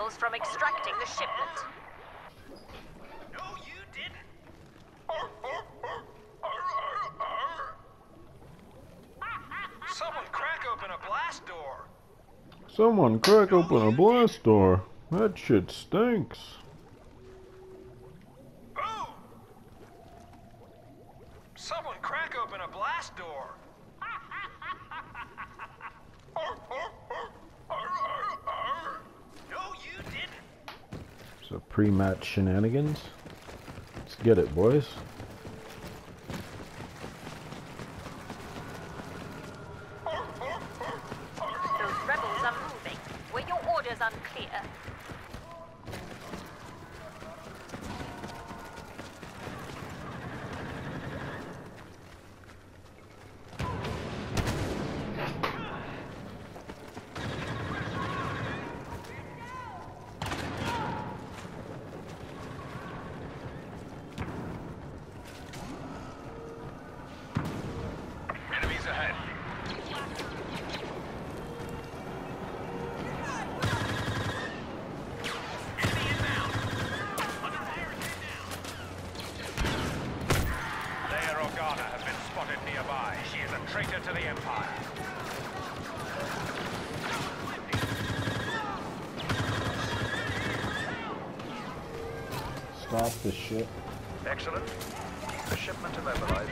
rebels from extracting the shipment. No, you didn't. Someone crack open a blast door. Someone crack open a blast door. That shit stinks. Boom! Someone crack open a blast door. No, you didn't. So pre-match shenanigans. Let's get it, boys. Those rebels are moving. Were your orders unclear? Enemies ahead. Enemy inbound. Under fire now. Leia Organa has been spotted nearby. She is a traitor to the Empire. Stop this shit. Excellent. The shipment immobilized.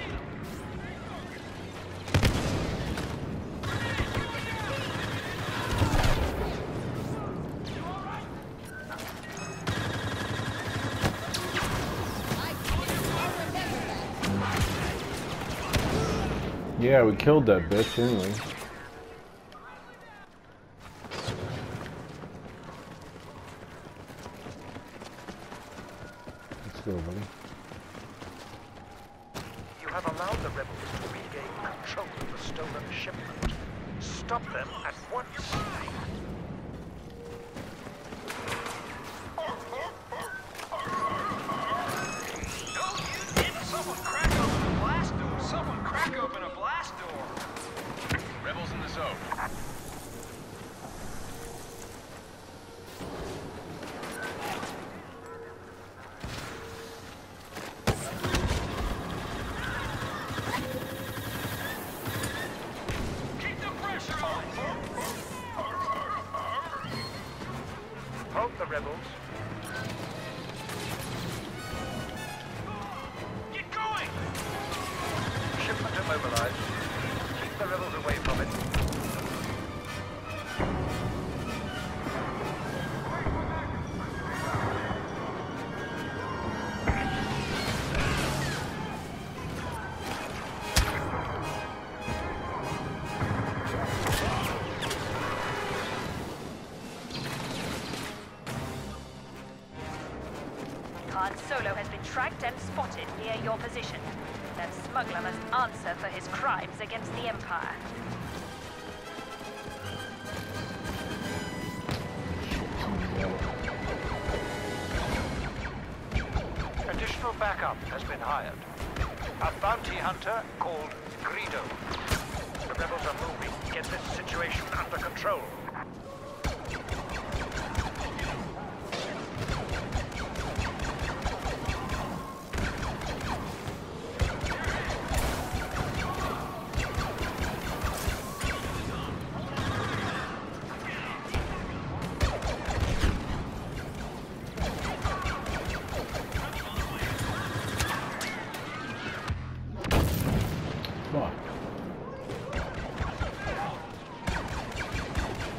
Yeah, we killed that bitch anyway. Let's go, buddy. You have allowed the rebels to regain control of the stolen shipment. Stop them at once. No, you didn't. Someone crack open a blast door. Someone crack open a blast door. Rebels in the zone. Keep the pressure on. Halt the rebels. Get going! Shipment immobilized. Keep the rebels away from it. Han Solo has been tracked and spotted near your position. That smuggler must answer for his crimes against the Empire. Additional backup has been hired. A bounty hunter called Greedo. The rebels are moving. Get this situation under control. Fuck.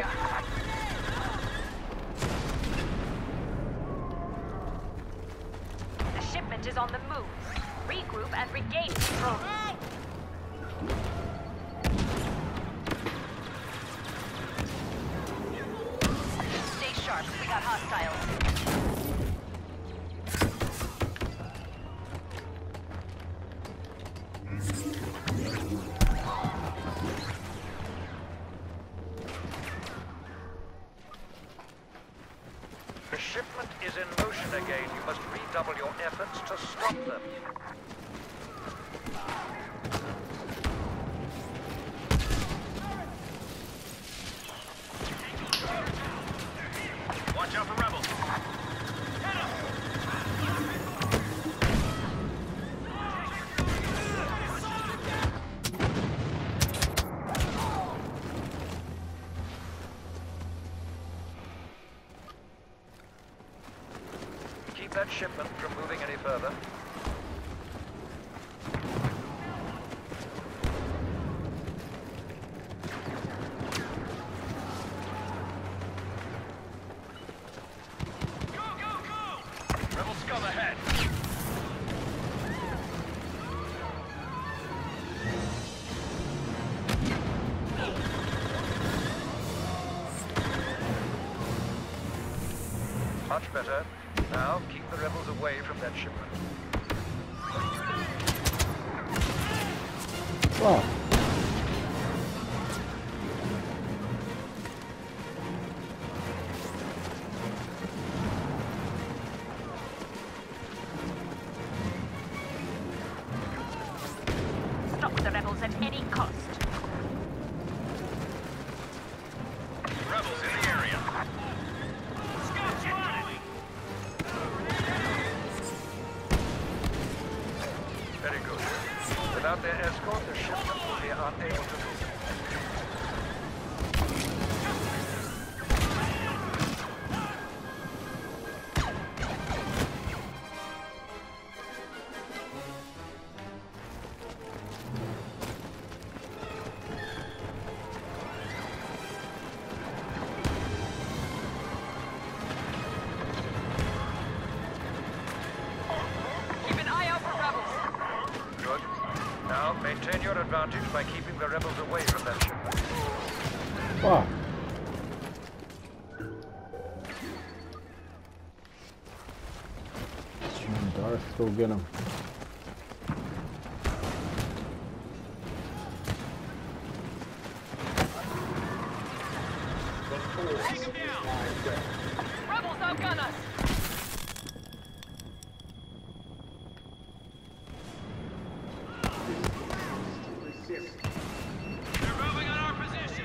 area. The shipment is on the move. Regroup and regain control. Stay sharp. We got hostiles. The shipment is in motion again. You must redouble your efforts to stop them. Watch out for rebels. Keep that shipment from moving any further. Go, go, go! Rebel scum ahead! Much better. Now, keep the rebels away from that shipment. Wow. Stop the rebels at any cost. Rebels in the area. Very good. Without their escort, the shipment will be unable to move. Keep an eye out for rebels. Good. Now, maintain your advantage by keeping the rebels away from that shipment. Wow. Darth, go get him. Rebels outgun us. They're moving on our position!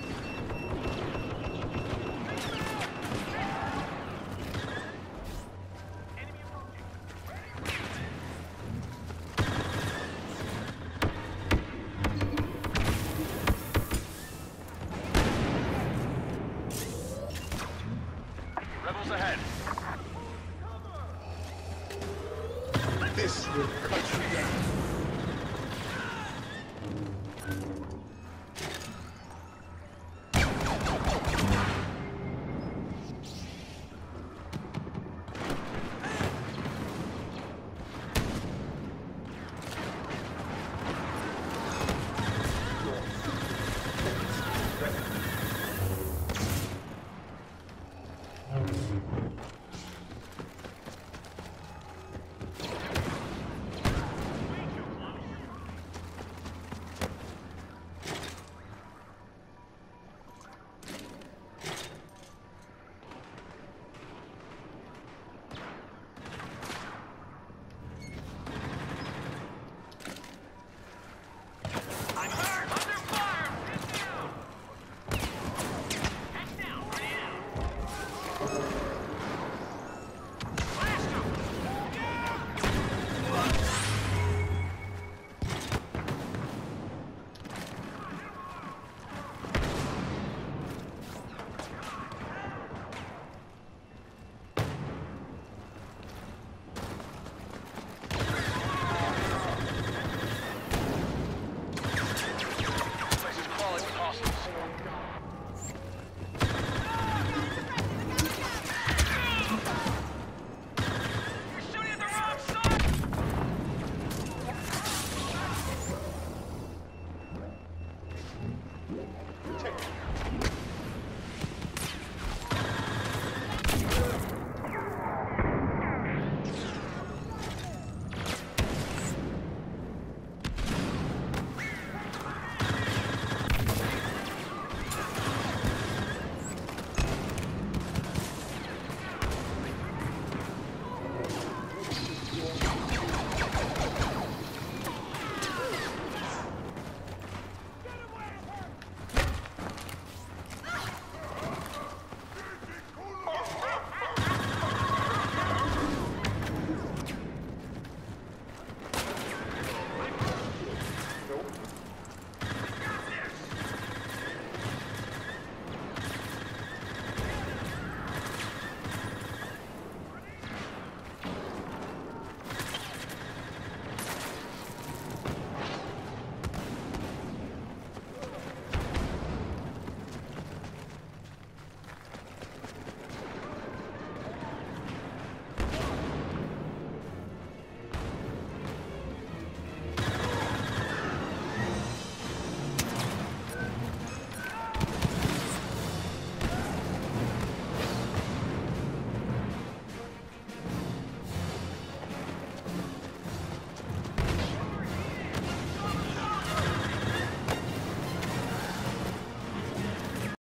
Rebels ahead. This will cut you